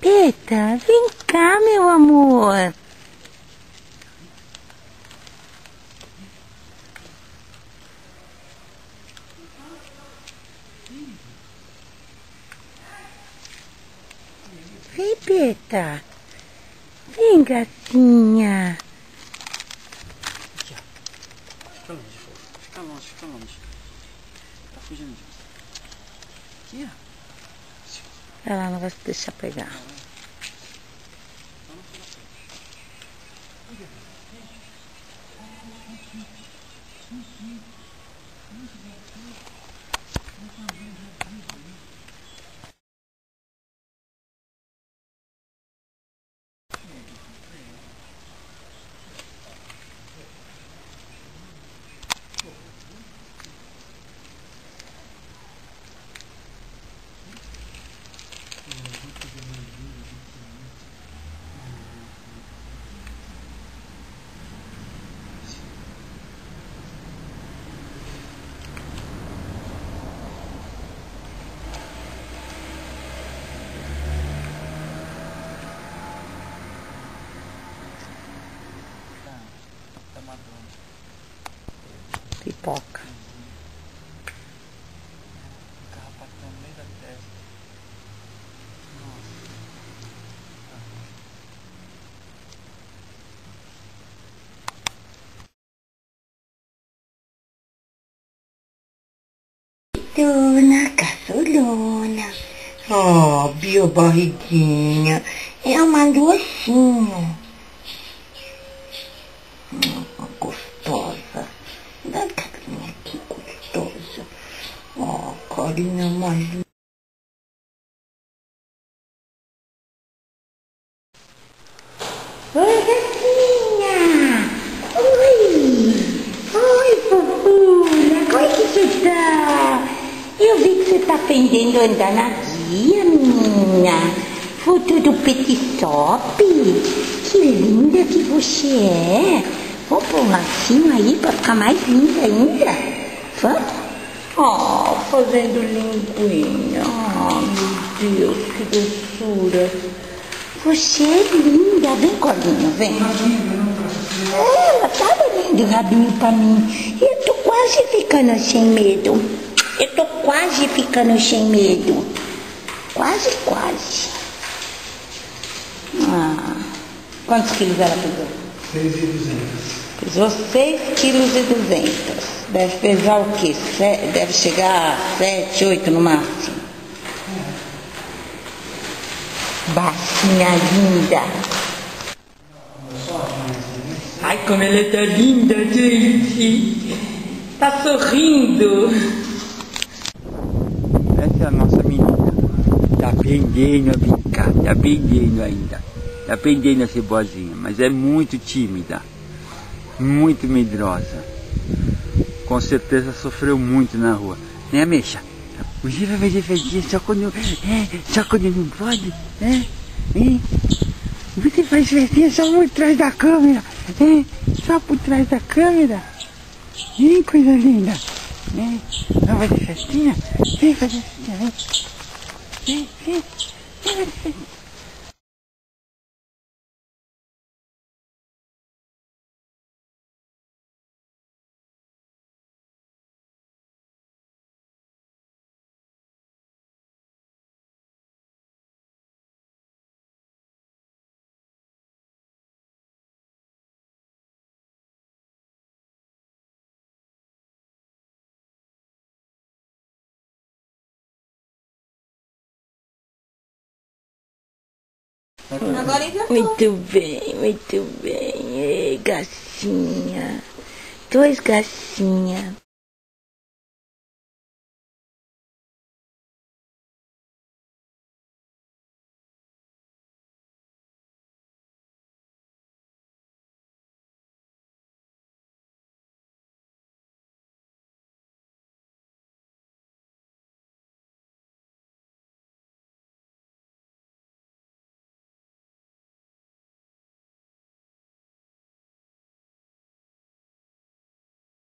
Pepeta, vem cá, meu amor. Vem, Peta. Vem, gatinha. Fica longe, fica longe, fica longe. Tá fugindo disso. Aqui, ó. Ela não vai se deixar pegar. Pipoca. Carrapato no meio da testa. Dona caçulona. Oh, Bio barriguinha. É uma docinho. Gostosa. Dá a carinha aqui, gostosa. Oh, carinha mais linda. Oi, gatinha. Oi, fofura. Como é que você tá? Eu vi que você tá aprendendo a andar na guia, menina. Foto do Petitop. Que linda que você é. Vou pôr um lacinho aí pra ficar mais linda ainda. Vamos? Oh, fazendo linguinha. Oh, meu Deus, que doçura. Você é linda. Vem, Colinha, vem. Ela tá dando o rabinho pra mim. Eu tô quase ficando sem medo. Eu tô quase ficando sem medo. Quase, quase. Ah, quantos quilos ela pesou? 6.200. Pesou 6,2 kg. Deve pesar o quê? Deve chegar a 7, 8 no máximo. Baixinha linda. Ai, como ela tá linda, gente. Tá sorrindo. Essa é a nossa menina. Tá aprendendo a brincar, tá aprendendo ainda. Tá aprendendo a ser boazinha, mas é muito tímida, muito medrosa. Com certeza sofreu muito na rua. Né, Ameixa? O Giva vai defender só quando não pode, né? Você faz festinha só por trás da câmera, só por trás da câmera. Coisa linda. Não vai ter festinha? Vem fazer festinha, vem. Vem fazer festinha. Muito bem, muito bem. Ei, gacinha. 2 gacinhas.